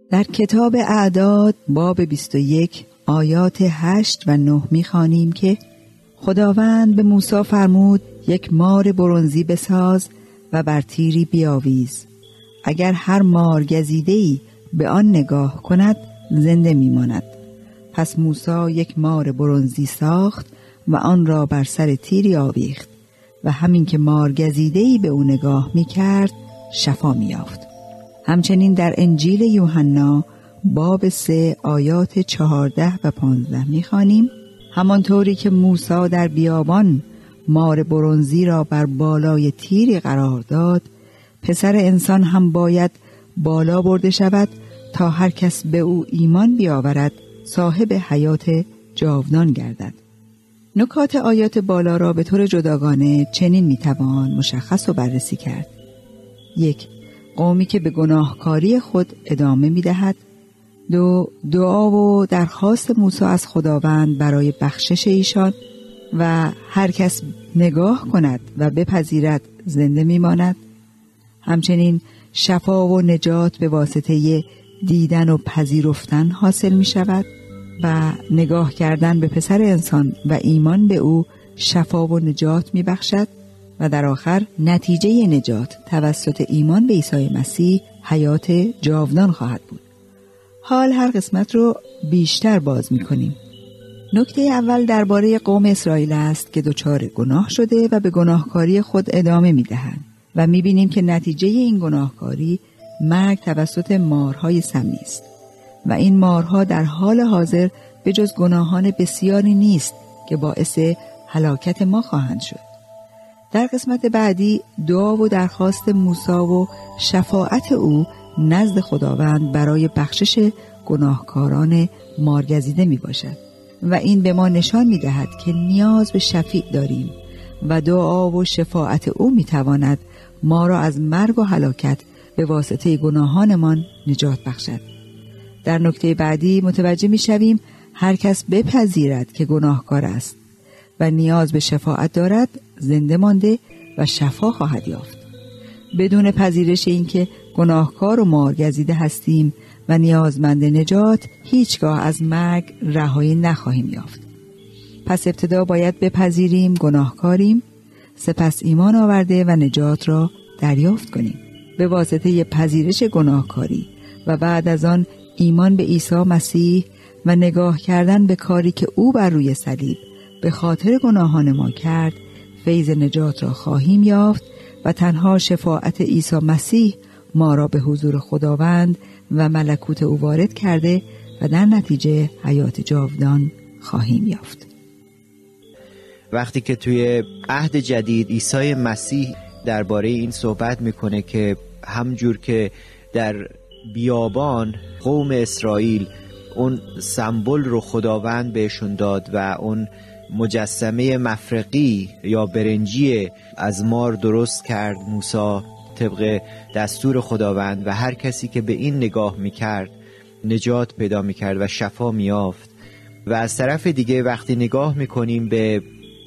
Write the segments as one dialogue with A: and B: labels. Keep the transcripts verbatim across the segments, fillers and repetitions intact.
A: در کتاب اعداد باب بیست و یک آیات هشت و نه می‌خوانیم که خداوند به موسی فرمود یک مار برنزی بساز و بر تیری بیاویز. اگر هر مار گزیده‌ای به آن نگاه کند زنده می‌ماند. پس موسی یک مار برنزی ساخت و آن را بر سر تیری آویخت و همین که مار گزیده‌ای به او نگاه می‌کرد شفا می‌یافت. همچنین در انجیل یوحنا باب سه آیات چهارده و پانزده می‌خوانیم همانطوری که موسی در بیابان مار برنزی را بر بالای تیری قرار داد، پسر انسان هم باید بالا برده شود تا هر کس به او ایمان بیاورد صاحب حیات جاودان گردد. نکات آیات بالا را به طور جداگانه چنین میتوان مشخص و بررسی کرد. یک، قومی که به گناهکاری خود ادامه میدهد. دو، دعا و درخواست موسی از خداوند برای بخشش ایشان و هر کس نگاه کند و بپذیرد زنده میماند. همچنین شفا و نجات به واسطه دیدن و پذیرفتن حاصل می شود و نگاه کردن به پسر انسان و ایمان به او شفا و نجات می بخشد و در آخر نتیجه نجات توسط ایمان به عیسی مسیح حیات جاودان خواهد بود. حال هر قسمت رو بیشتر باز می کنیم. نکته اول درباره قوم اسرائیل است که دچار گناه شده و به گناهکاری خود ادامه می دهند و می بینیم که نتیجه این گناهکاری مرگ توسط مارهای سمی است و این مارها در حال حاضر به جز گناهان بسیاری نیست که باعث هلاکت ما خواهند شد. در قسمت بعدی دعا و درخواست موسی و شفاعت او نزد خداوند برای بخشش گناهکاران مارگزیده می باشد و این به ما نشان می دهد که نیاز به شفیع داریم و دعا و شفاعت او می تواند ما را از مرگ و هلاکت به واسطه گناهانمان نجات بخشد. در نکته بعدی متوجه می شویم هر کس بپذیرد که گناهکار است و نیاز به شفاعت دارد زنده مانده و شفا خواهد یافت. بدون پذیرش اینکه گناهکار و مارگزیده هستیم و نیازمند نجات هیچگاه از مرگ رهایی نخواهیم یافت. پس ابتدا باید بپذیریم گناهکاریم، سپس ایمان آورده و نجات را دریافت کنیم. به واسطه پذیرش گناهکاری و بعد از آن ایمان به عیسی مسیح و نگاه کردن به کاری که او بر روی صلیب به خاطر گناهان ما کرد فیض نجات را خواهیم یافت و تنها شفاعت عیسی مسیح ما را به حضور خداوند و ملکوت او وارد کرده و در نتیجه حیات جاودان خواهیم یافت.
B: وقتی که توی عهد جدید عیسی مسیح درباره این صحبت میکنه که همجور که در بیابان قوم اسرائیل اون سمبل رو خداوند بهشون داد و اون مجسمه مفرقی یا برنجی از مار درست کرد موسی طبق دستور خداوند و هر کسی که به این نگاه میکرد نجات پیدا میکرد و شفا میافت. و از طرف دیگه وقتی نگاه میکنیم به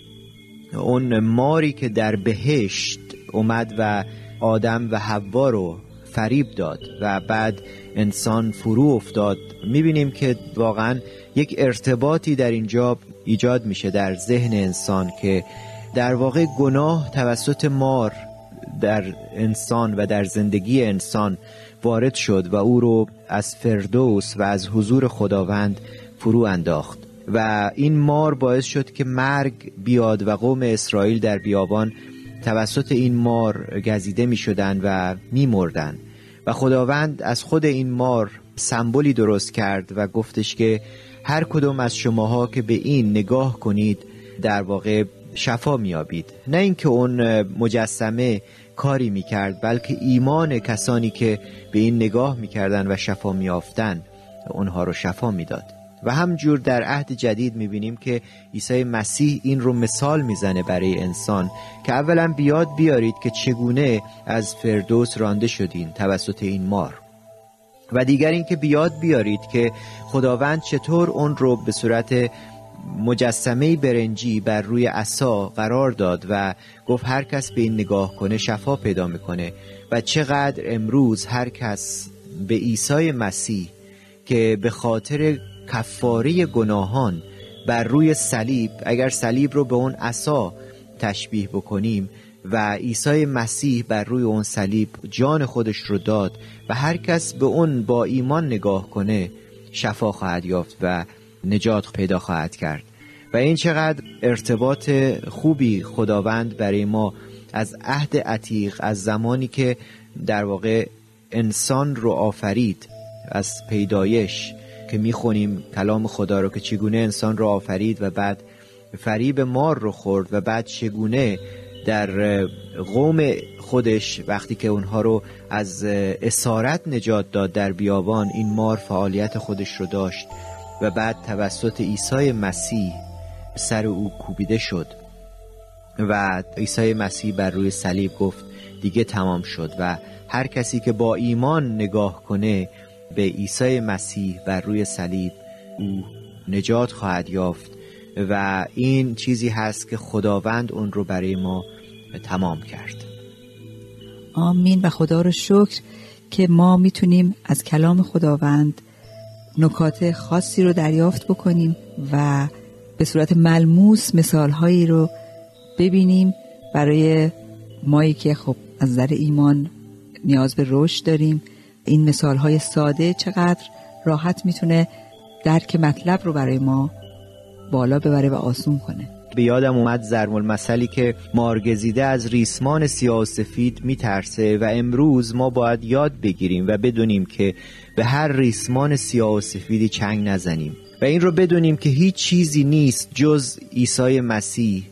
B: اون ماری که در بهشت اومد و آدم و حوا رو فریب داد و بعد انسان فرو افتاد، میبینیم که واقعا یک ارتباطی در اینجا ایجاد میشه در ذهن انسان که در واقع گناه توسط مار در انسان و در زندگی انسان وارد شد و او رو از فردوس و از حضور خداوند فرو انداخت و این مار باعث شد که مرگ بیاد و قوم اسرائیل در بیابان توسط این مار گزیده می شدن و می مردن و خداوند از خود این مار سمبولی درست کرد و گفتش که هر کدوم از شماها که به این نگاه کنید در واقع شفا میابید. نه اینکه اون مجسمه کاری میکرد بلکه ایمان کسانی که به این نگاه میکردن و شفا میافتن اونها رو شفا میداد. و همجور در عهد جدید میبینیم که عیسی مسیح این رو مثال میزنه برای انسان که اولا بیاد بیارید که چگونه از فردوس رانده شدین توسط این مار و دیگر این که بیاد بیارید که خداوند چطور اون رو به صورت مجسمه برنجی بر روی عصا قرار داد و گفت هر کس به این نگاه کنه شفا پیدا میکنه و چقدر امروز هر کس به عیسی مسیح که به خاطر کفاره گناهان بر روی صلیب، اگر صلیب رو به اون عصا تشبیه بکنیم و عیسی مسیح بر روی اون صلیب جان خودش رو داد و هر کس به اون با ایمان نگاه کنه شفا خواهد یافت و نجات پیدا خواهد کرد. و این چقدر ارتباط خوبی خداوند برای ما از عهد عتیق، از زمانی که در واقع انسان رو آفرید، از پیدایش که میخونیم کلام خدا رو که چگونه انسان رو آفرید و بعد فریب مار رو خورد و بعد چگونه در قوم خودش وقتی که اونها رو از اسارت نجات داد در بیابان، این مار فعالیت خودش رو داشت و بعد توسط عیسی مسیح سر او کوبیده شد و عیسی مسیح بر روی صلیب گفت دیگه تمام شد و هر کسی که با ایمان نگاه کنه به عیسی مسیح بر روی صلیب او نجات خواهد یافت و این چیزی هست که خداوند اون رو برای ما تمام کرد.
A: آمین. و خدا رو شکر که ما میتونیم از کلام خداوند نکات خاصی رو دریافت بکنیم و به صورت ملموس مثالهایی رو ببینیم برای مایی که خب از نظر ایمان نیاز به رشد داریم. این مثالهای ساده چقدر راحت میتونه درک مطلب رو برای ما بالا ببره و آسون کنه.
B: به یادم اومد ضرب المثلی که مارگزیده از ریسمان سیاه و سفید میترسه و امروز ما باید یاد بگیریم و بدونیم که به هر ریسمان سیاه و سفیدی چنگ نزنیم و این رو بدونیم که هیچ چیزی نیست جز عیسی مسیح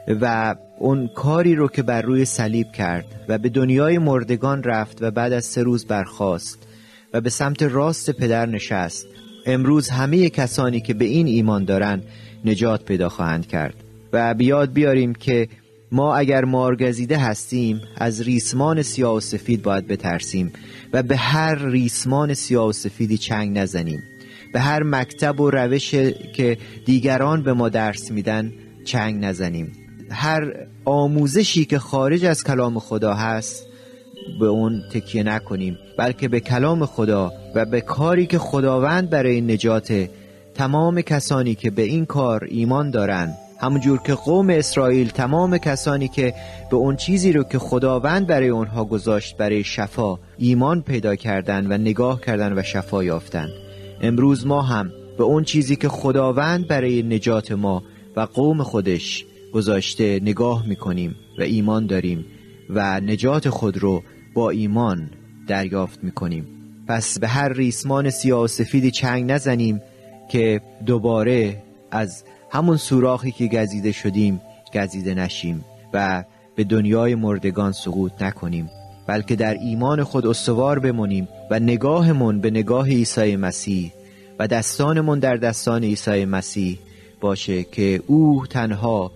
B: و اون کاری رو که بر روی صلیب کرد و به دنیای مردگان رفت و بعد از سه روز برخاست و به سمت راست پدر نشست. امروز همه کسانی که به این ایمان دارن نجات پیدا خواهند کرد و بیاد بیاریم که ما اگر مارگزیده هستیم از ریسمان سیاه و سفید باید بترسیم و به هر ریسمان سیاه و سفیدی چنگ نزنیم، به هر مکتب و روش که دیگران به ما درس میدن چنگ نزنیم، هر آموزشی که خارج از کلام خدا هست به اون تکیه نکنیم، بلکه به کلام خدا و به کاری که خداوند برای نجات تمام کسانی که به این کار ایمان دارن، همونجور که قوم اسرائیل تمام کسانی که به اون چیزی رو که خداوند برای اونها گذاشت برای شفا ایمان پیدا کردن و نگاه کردن و شفا یافتن، امروز ما هم به اون چیزی که خداوند برای نجات ما و قوم خودش گذاشته نگاه میکنیم و ایمان داریم و نجات خود رو با ایمان دریافت میکنیم. پس به هر ریسمان سیاه و سفیدی چنگ نزنیم که دوباره از همون سوراخی که گزیده شدیم گزیده نشیم و به دنیای مردگان سقوط نکنیم، بلکه در ایمان خود استوار بمونیم و نگاهمون به نگاه عیسی مسیح و دستانمون در دستان عیسی مسیح باشه که او تنها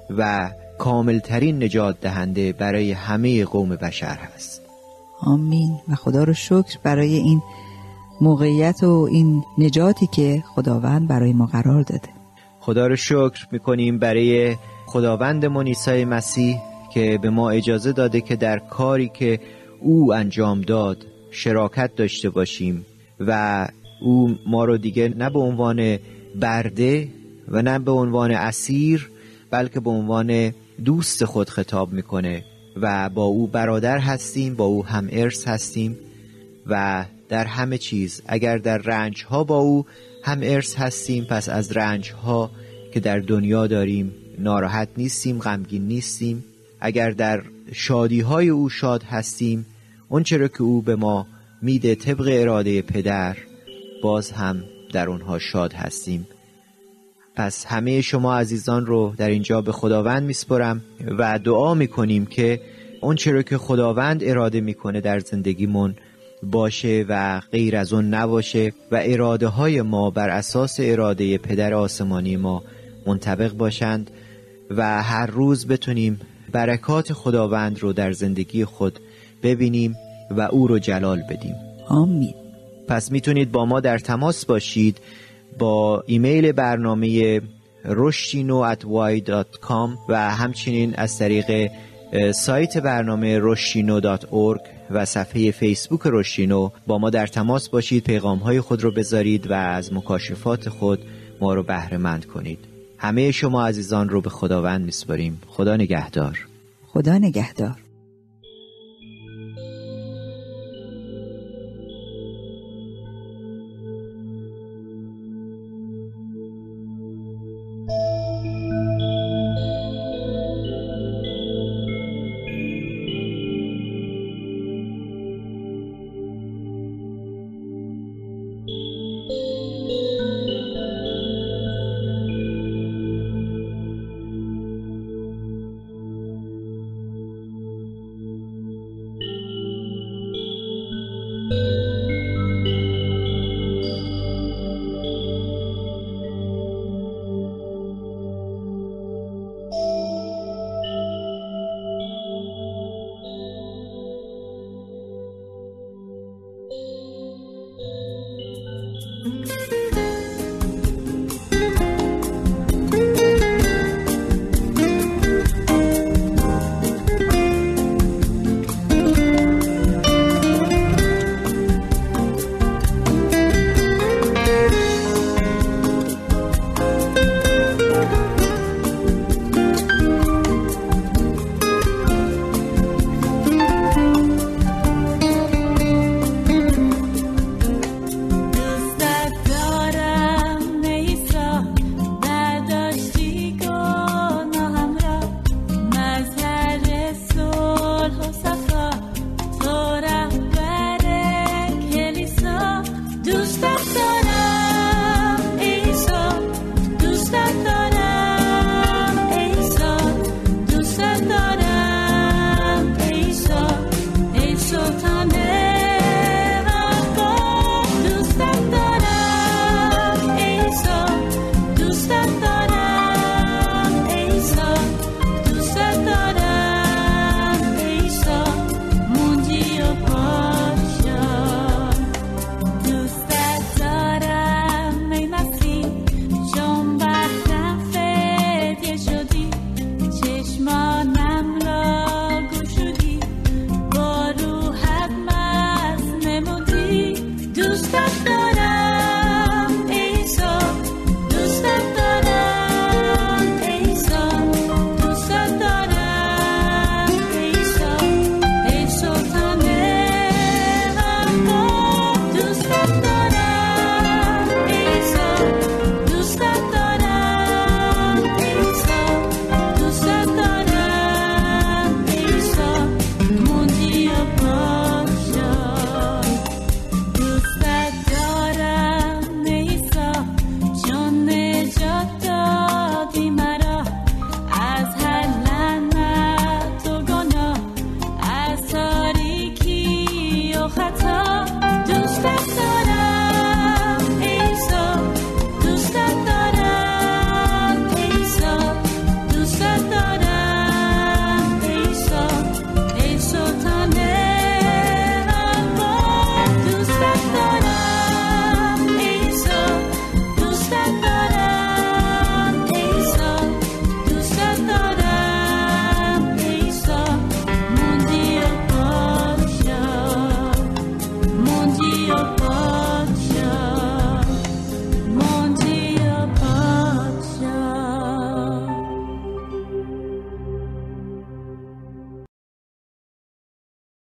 B: و کاملترین نجات دهنده برای همه قوم بشر هست.
A: آمین. و خدا رو شکر برای این موقعیت و این نجاتی که خداوند برای ما قرار داده.
B: خدا رو شکر میکنیم برای خداوندمون عیسی مسیح که به ما اجازه داده که در کاری که او انجام داد شراکت داشته باشیم و او ما رو دیگه نه به عنوان برده و نه به عنوان اسیر بلکه به عنوان دوست خود خطاب میکنه و با او برادر هستیم، با او هم ارث هستیم و در همه چیز اگر در رنج ها با او هم ارث هستیم، پس از رنج ها که در دنیا داریم ناراحت نیستیم، غمگین نیستیم. اگر در شادی های او شاد هستیم، اون چرا که او به ما میده طبق اراده پدر، باز هم در اونها شاد هستیم. پس همه شما عزیزان رو در اینجا به خداوند میسپرم و دعا میکنیم که اون چرا که خداوند اراده میکنه در زندگیمون باشه و غیر از اون نباشه و اراده های ما بر اساس اراده پدر آسمانی ما منطبق باشند و هر روز بتونیم برکات خداوند رو در زندگی خود ببینیم و او رو جلال بدیم.
A: آمین.
B: پس میتونید با ما در تماس باشید با ایمیل برنامه روشتینو ات وای دات کام و همچنین از طریق سایت برنامه روشتینو دات اورگ و صفحه فیسبوک رشدینو با ما در تماس باشید، پیغام‌های خود رو بذارید و از مکاشفات خود ما رو بهره مند کنید. همه شما عزیزان رو به خداوند میسپاریم. خدا نگهدار.
A: خدا نگهدار.
C: Thank you.